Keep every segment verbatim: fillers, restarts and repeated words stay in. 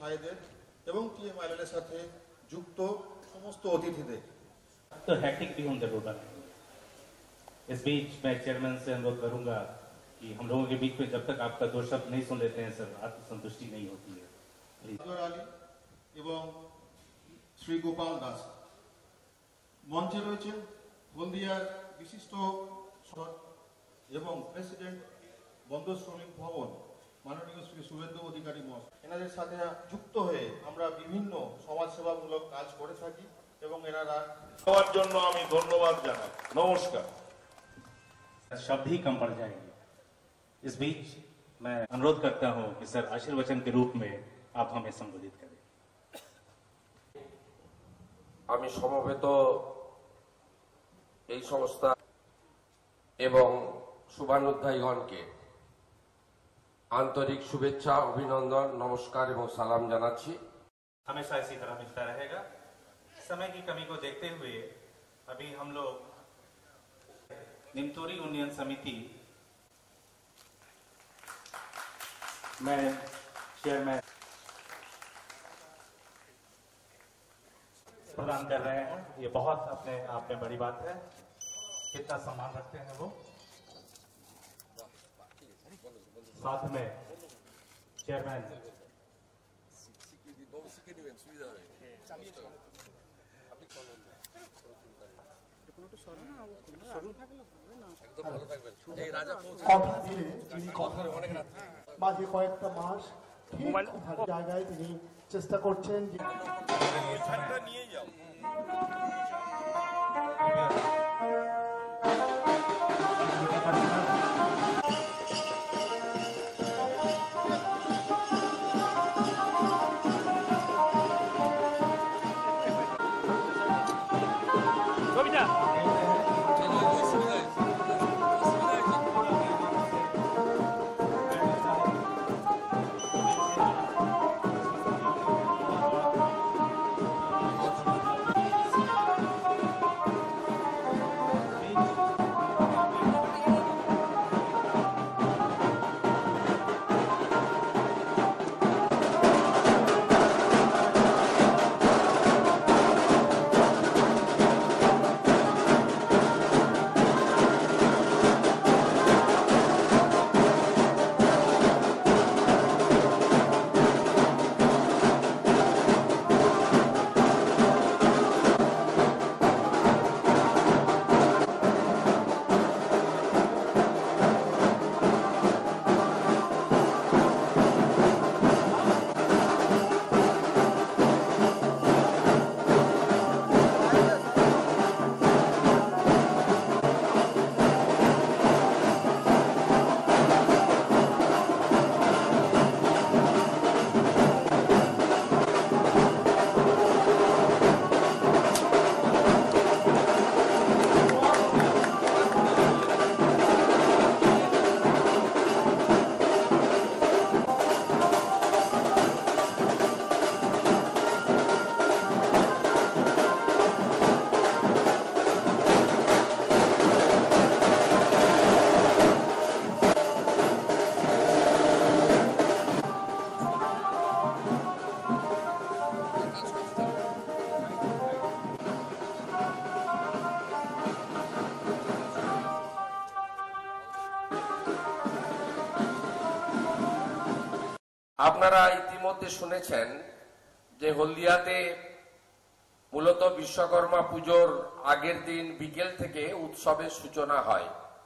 ভাইদের এবং টিএমআইএল এর সাথে যুক্ত সমস্ত অতিথিদের। तो हैक्टिक भी होने जरूर है। इस बीच मैं चेयरमैन से अनुरोध करूंगा कि हम लोगों के बीच में जब तक आपका दो शब्द नहीं सुन लेते हैं सर आत्मसंतुष्टि नहीं होती है। আলী এবং শ্রী গোপাল দাস মঞ্চে রয়েছেন হলদিয়ার বিশিষ্ট এবং প্রেসিডেন্ট বন্দর শ্রমিক ভবন মাননীয় শ্রী শুভেন্দু অধিকারী মহাশয়। এনাদের সাথে যুক্ত হয়ে আমরা বিভিন্ন সমাজসেবামূলক কাজ করে থাকি এবং এনারা সবার জন্য আমি ধন্যবাদ জানাই। নমস্কার। शब्द ही कम पड़ जाएंगे। इस बीच मैं अनुरोध करता हूं कि सर आशीर्वचन के रूप में आप हमें संबोधित करें। আমি সমবেত এই সংস্থা এবং শুভানুধ্যায়ীগণকে आंतरिक शुभेच्छा अभिनंदन नमस्कार एवं सलाम जानाচ্ছি। हमेशा इसी तरह मिलता रहेगा। समय की कमी को देखते हुए अभी हम लोग निमतोरी यूनियन समिति में चेयरमैन प्रदान कर रहे हैं। ये बहुत अपने आप में बड़ी बात है। कितना सम्मान रखते हैं वो। साथ में चेयरमैन মাঝে কয়েকটা মাস ঠিক জায়গায় তিনি চেষ্টা করছেন। আপনারা ইতিমধ্যে শুনেছেন যে হলদিয়াতে মূলত বিশ্বকর্মা পুজোর আগের দিন বিকেল থেকে উৎসবের সূচনা হয়।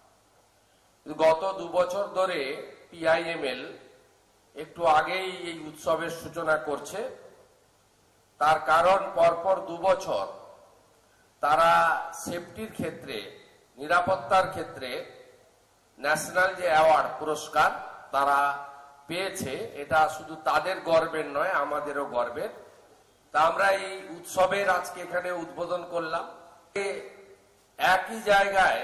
গত দু বছর ধরে পিআইএমএল একটু আগেই এই উৎসবের সূচনা করছে। তার কারণ পরপর দু বছর তারা সেফটির ক্ষেত্রে নিরাপত্তার ক্ষেত্রে ন্যাশনাল যে অ্যাওয়ার্ড পুরস্কার তারা পেয়েছে। এটা শুধু তাদের গর্বের নয় আমাদেরও গর্বের। তা আমরা এই উৎসবের আজকে এখানে উদ্বোধন করলাম। একই জায়গায়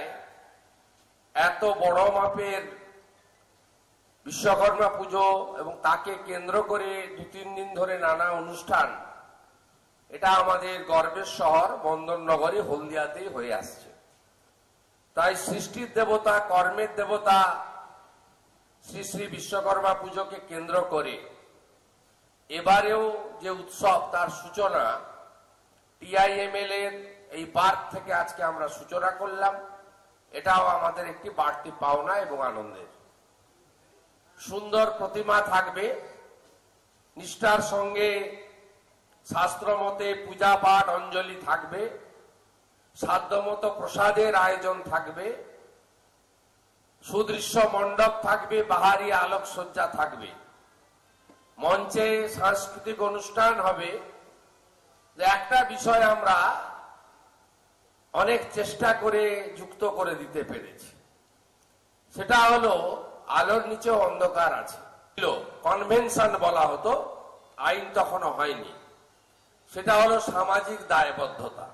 এত বড় মাপের বিশ্বকর্মা পুজো এবং তাকে কেন্দ্র করে দু তিন দিন ধরে নানা অনুষ্ঠান, এটা আমাদের গর্বের শহর বন্দরনগরী হলদিয়াতেই হয়ে আসছে। তাই সৃষ্টির দেবতা কর্মের দেবতা শ্রী শ্রী বিশ্বকর্মা পুজোকে কেন্দ্র করে এবারেও যে উৎসব তার সূচনা টিআইএমএল এর এই পার্ক থেকে আজকে আমরা সূচনা করলাম, এটাও আমাদের একটি বাড়তি পাওনা এবং আনন্দের। সুন্দর প্রতিমা থাকবে, নিষ্ঠার সঙ্গে শাস্ত্রমতে পূজা পাঠ অঞ্জলি থাকবে, সাধ্যমতো প্রসাদের আয়োজন থাকবে, সুদৃশ্য মণ্ডপ থাকবে, বাহারি আলোকসজ্জা থাকবে, মঞ্চে সাংস্কৃতিক অনুষ্ঠান হবে। যে একটা বিষয় আমরা অনেক চেষ্টা করে যুক্ত করে দিতে পেরেছি, সেটা হলো আলোর নিচে অন্ধকার আছে। কনভেনশন বলা হতো, আইন তখনও হয়নি। সেটা হলো সামাজিক দায়বদ্ধতা,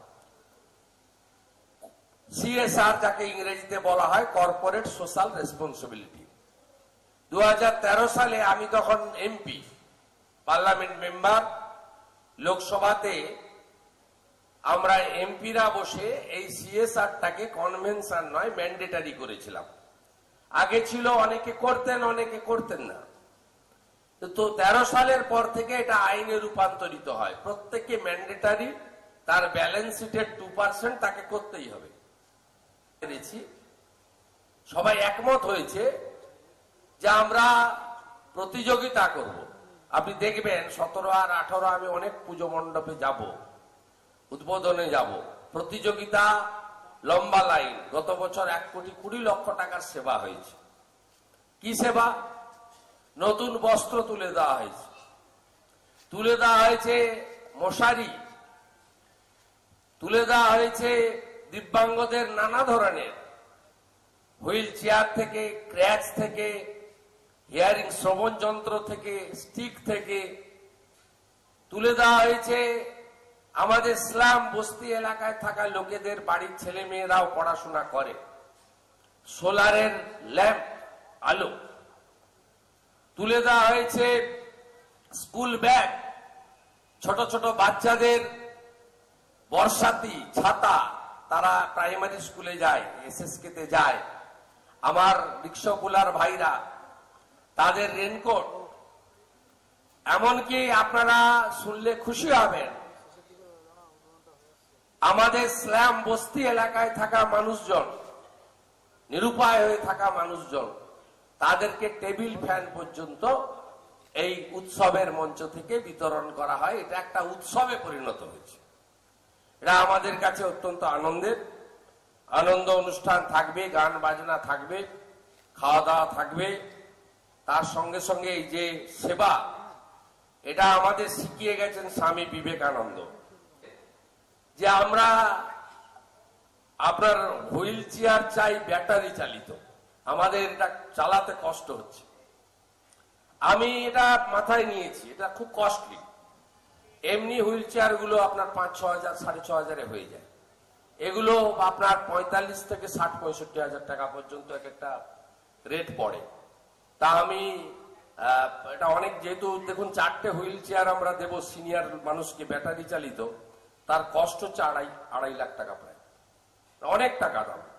সিএসআর যাকে ইংরেজিতে বলা হয় কর্পোরেট সোশ্যাল রেসপন্সিবিলিটি। দু হাজার তেরো সালে আমি তখন এমপি, পার্লামেন্ট মেম্বার, লোকসভাতে আমরা এমপিরা বসে এই সিএসআরটাকে কনভেনশন নয় ম্যান্ডেটারি করেছিলাম। আগে ছিল অনেকে করতেন, অনেকে করতেন না। তো তেরো সালের পর থেকে এটা আইনে রূপান্তরিত হয়, প্রত্যেককে ম্যান্ডেটারি, তার ব্যালেন্স শিটের টু পার্সেন্ট তাকে করতেই হবে। সবাই একমত হয়েছে যে আমরা প্রতিযোগিতা করব। আপনি দেখবেন সতেরো আর আঠারো আমি অনেক পুজো মণ্ডপে যাব, উদ্বোধনে যাব, প্রতিযোগিতা, লম্বা লাইন। গত বছর এক কোটি কুড়ি লক্ষ টাকার সেবা হয়েছে। কি সেবা? নতুন বস্ত্র তুলে দেওয়া হয়েছে, তুলে দেওয়া হয়েছে মশারি, তুলে দেওয়া হয়েছে দিব্যাঙ্গদের নানা ধরনের হুইল চেয়ার থেকে, ক্র্যাচ থেকে, হিয়ারিং শ্রবণ যন্ত্র থেকে, স্টিক থেকে তুলে দেওয়া হয়েছে। আমাদের ইসলাম বস্তি এলাকায় থাকা লোকেদের বাড়ির ছেলে মেয়েরাও পড়াশোনা করে, সোলারের ল্যাম্প, আলো তুলে দেওয়া হয়েছে। স্কুল ব্যাগ, ছোট ছোট বাচ্চাদের বর্ষাতি, ছাতা, তারা প্রাইমারি স্কুলে যায়, এসএসকে তে যায়, আমার রিক্সাওয়ালার ভাইরা, তাদের রেনকোট। এমনকি আপনারা শুনলে খুশি হবেন, আমাদের স্ল্যাম বস্তি এলাকায় থাকা মানুষজন, নিরুপায় হয়ে থাকা মানুষজন, তাদেরকে টেবিল ফ্যান পর্যন্ত এই উৎসবের মঞ্চ থেকে বিতরণ করা হয়। এটা একটা উৎসবে পরিণত হয়েছে। এটা আমাদের কাছে অত্যন্ত আনন্দের। আনন্দ অনুষ্ঠান থাকবে, গান বাজনা থাকবে, খাওয়া দাওয়া থাকবে, তার সঙ্গে সঙ্গে এই যে সেবা, এটা আমাদের শিখিয়ে গেছেন স্বামী বিবেকানন্দ, যে আমরা আপনার হুইল চেয়ার চাই ব্যাটারি চালিত, আমাদের এটা চালাতে কষ্ট হচ্ছে। আমি এটা মাথায় নিয়েছি, এটা খুব কস্টলি। এমনি হুইল চেয়ার গুলো আপনার পাঁচ ছ হাজার সাড়ে ছ হাজারে হয়ে যায়, এগুলো আপনার পঁয়তাল্লিশ থেকে ষাট পঁয়ষট্টি হাজার টাকা পর্যন্ত এক একটা রেট পড়ে। তা আমি এটা অনেক, যেহেতু দেখুন চারটে হুইল চেয়ার আমরা দেবো সিনিয়র মানুষকে ব্যাটারি চালিত, তার কষ্ট হচ্ছে আড়াই আড়াই লাখ টাকা, প্রায় অনেক টাকা দাম।